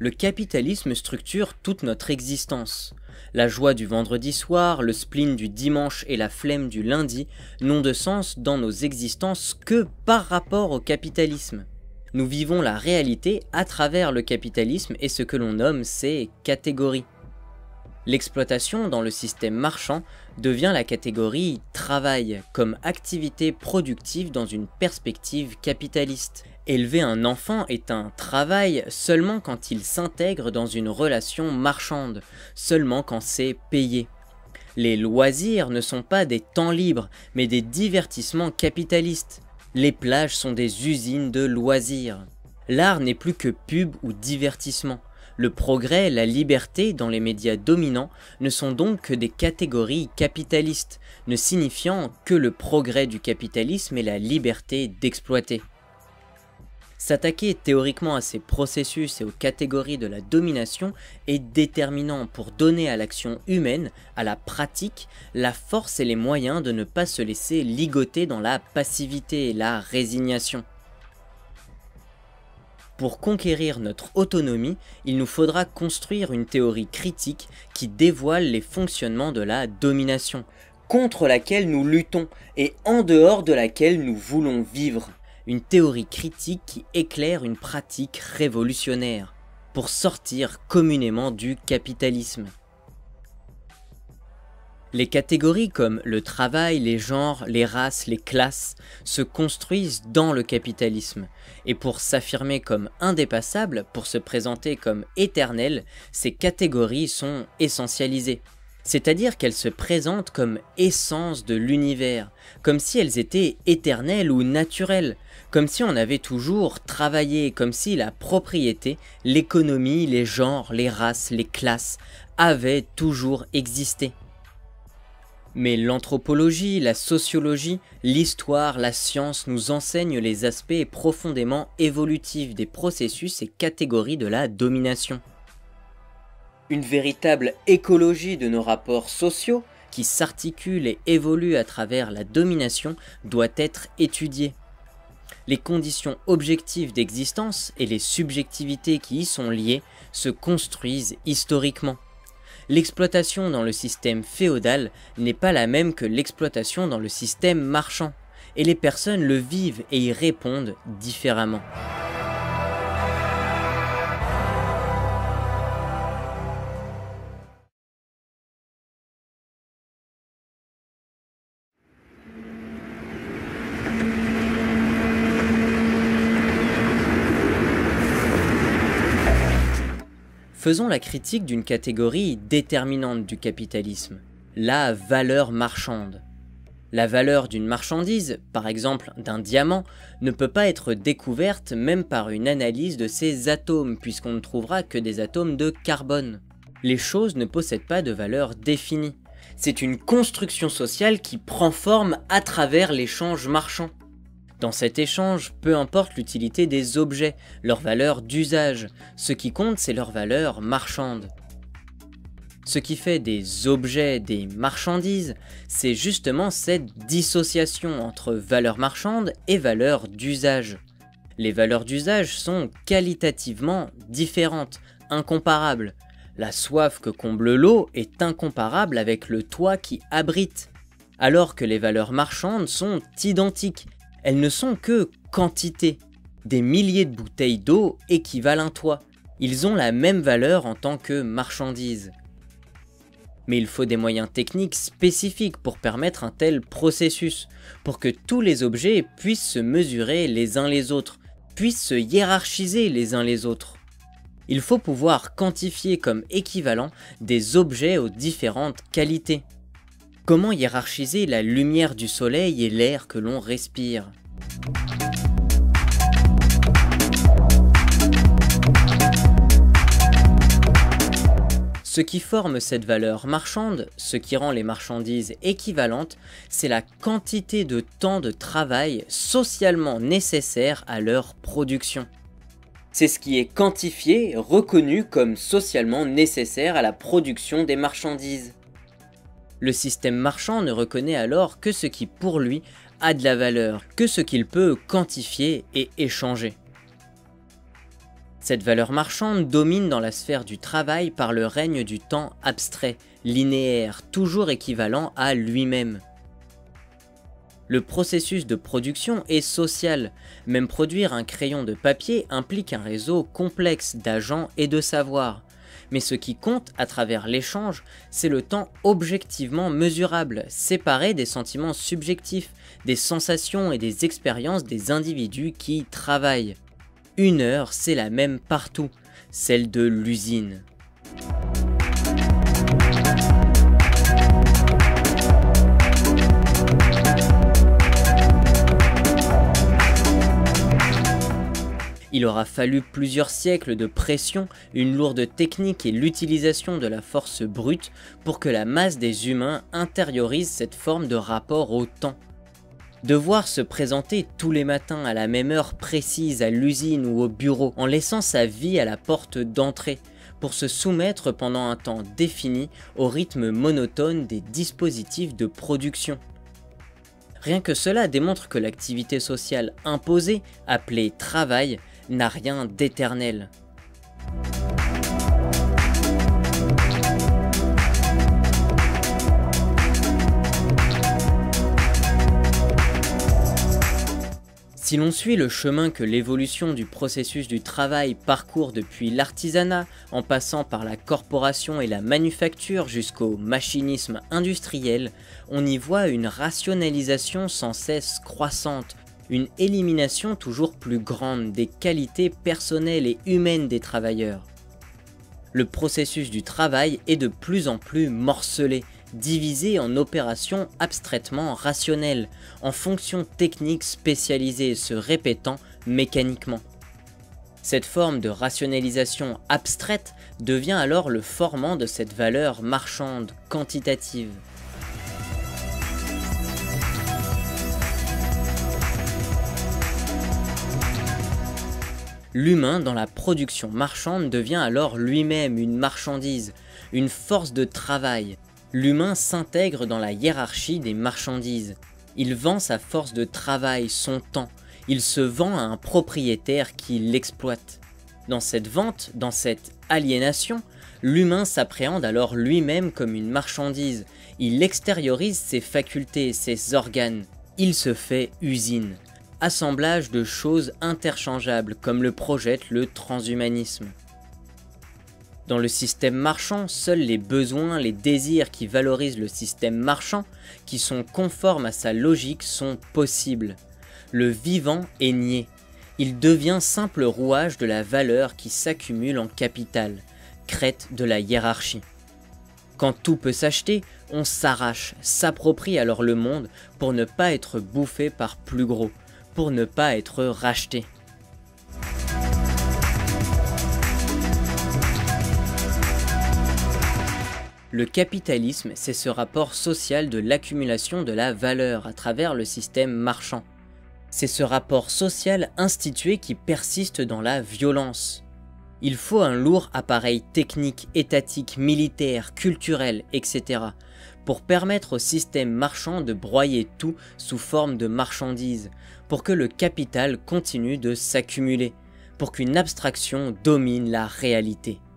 le capitalisme structure toute notre existence. La joie du vendredi soir, le spleen du dimanche et la flemme du lundi n'ont de sens dans nos existences que par rapport au capitalisme. Nous vivons la réalité à travers le capitalisme et ce que l'on nomme ces catégories. L'exploitation dans le système marchand devient la catégorie travail comme activité productive dans une perspective capitaliste. Élever un enfant est un travail seulement quand il s'intègre dans une relation marchande, seulement quand c'est payé. Les loisirs ne sont pas des temps libres, mais des divertissements capitalistes. Les plages sont des usines de loisirs. L'art n'est plus que pub ou divertissement. Le progrès, la liberté dans les médias dominants ne sont donc que des catégories capitalistes, ne signifiant que le progrès du capitalisme et la liberté d'exploiter. S'attaquer théoriquement à ces processus et aux catégories de la domination est déterminant pour donner à l'action humaine, à la pratique, la force et les moyens de ne pas se laisser ligoter dans la passivité et la résignation. Pour conquérir notre autonomie, il nous faudra construire une théorie critique qui dévoile les fonctionnements de la domination, contre laquelle nous luttons et en dehors de laquelle nous voulons vivre. Une théorie critique qui éclaire une pratique révolutionnaire, pour sortir communément du capitalisme. Les catégories comme le travail, les genres, les races, les classes se construisent dans le capitalisme, et pour s'affirmer comme indépassables, pour se présenter comme éternelles, ces catégories sont essentialisées. C'est-à-dire qu'elles se présentent comme essence de l'univers, comme si elles étaient éternelles ou naturelles, comme si on avait toujours travaillé, comme si la propriété, l'économie, les genres, les races, les classes avaient toujours existé. Mais l'anthropologie, la sociologie, l'histoire, la science nous enseignent les aspects profondément évolutifs des processus et catégories de la domination. Une véritable écologie de nos rapports sociaux, qui s'articulent et évoluent à travers la domination, doit être étudiée. Les conditions objectives d'existence et les subjectivités qui y sont liées se construisent historiquement. L'exploitation dans le système féodal n'est pas la même que l'exploitation dans le système marchand, et les personnes le vivent et y répondent différemment. Faisons la critique d'une catégorie déterminante du capitalisme, la valeur marchande. La valeur d'une marchandise, par exemple d'un diamant, ne peut pas être découverte même par une analyse de ses atomes, puisqu'on ne trouvera que des atomes de carbone. Les choses ne possèdent pas de valeur définie. C'est une construction sociale qui prend forme à travers l'échange marchand. Dans cet échange, peu importe l'utilité des objets, leur valeur d'usage, ce qui compte c'est leur valeur marchande. Ce qui fait des objets des marchandises, c'est justement cette dissociation entre valeur marchande et valeur d'usage. Les valeurs d'usage sont qualitativement différentes, incomparables. La soif que comble l'eau est incomparable avec le toit qui abrite, alors que les valeurs marchandes sont identiques. Elles ne sont que quantité. Des milliers de bouteilles d'eau équivalent à un toit. Ils ont la même valeur en tant que marchandises. Mais il faut des moyens techniques spécifiques pour permettre un tel processus, pour que tous les objets puissent se mesurer les uns les autres, puissent se hiérarchiser les uns les autres. Il faut pouvoir quantifier comme équivalent des objets aux différentes qualités. Comment hiérarchiser la lumière du soleil et l'air que l'on respire ? Ce qui forme cette valeur marchande, ce qui rend les marchandises équivalentes, c'est la quantité de temps de travail socialement nécessaire à leur production. C'est ce qui est quantifié, reconnu comme socialement nécessaire à la production des marchandises. Le système marchand ne reconnaît alors que ce qui pour lui a de la valeur, que ce qu'il peut quantifier et échanger. Cette valeur marchande domine dans la sphère du travail par le règne du temps abstrait, linéaire, toujours équivalent à lui-même. Le processus de production est social, même produire un crayon de papier implique un réseau complexe d'agents et de savoirs. Mais ce qui compte à travers l'échange, c'est le temps objectivement mesurable, séparé des sentiments subjectifs, des sensations et des expériences des individus qui y travaillent. Une heure, c'est la même partout, celle de l'usine. Il aura fallu plusieurs siècles de pression, une lourde technique et l'utilisation de la force brute pour que la masse des humains intériorise cette forme de rapport au temps. Devoir se présenter tous les matins à la même heure précise à l'usine ou au bureau en laissant sa vie à la porte d'entrée pour se soumettre pendant un temps défini au rythme monotone des dispositifs de production. Rien que cela démontre que l'activité sociale imposée, appelée travail, n'a rien d'éternel. Si l'on suit le chemin que l'évolution du processus du travail parcourt depuis l'artisanat, en passant par la corporation et la manufacture jusqu'au machinisme industriel, on y voit une rationalisation sans cesse croissante, une élimination toujours plus grande des qualités personnelles et humaines des travailleurs. Le processus du travail est de plus en plus morcelé, divisé en opérations abstraitement rationnelles, en fonctions techniques spécialisées se répétant mécaniquement. Cette forme de rationalisation abstraite devient alors le formant de cette valeur marchande quantitative. L'humain dans la production marchande devient alors lui-même une marchandise, une force de travail. L'humain s'intègre dans la hiérarchie des marchandises. Il vend sa force de travail, son temps. Il se vend à un propriétaire qui l'exploite. Dans cette vente, dans cette aliénation, l'humain s'appréhende alors lui-même comme une marchandise. Il extériorise ses facultés, ses organes. Il se fait usine. Assemblage de choses interchangeables comme le projette le transhumanisme. Dans le système marchand, seuls les besoins, les désirs qui valorisent le système marchand, qui sont conformes à sa logique, sont possibles. Le vivant est nié. Il devient simple rouage de la valeur qui s'accumule en capital, crête de la hiérarchie. Quand tout peut s'acheter, on s'arrache, s'approprie alors le monde pour ne pas être bouffé par plus gros, pour ne pas être racheté. Le capitalisme, c'est ce rapport social de l'accumulation de la valeur à travers le système marchand. C'est ce rapport social institué qui persiste dans la violence. Il faut un lourd appareil technique, étatique, militaire, culturel, etc. pour permettre au système marchand de broyer tout sous forme de marchandises, pour que le capital continue de s'accumuler, pour qu'une abstraction domine la réalité.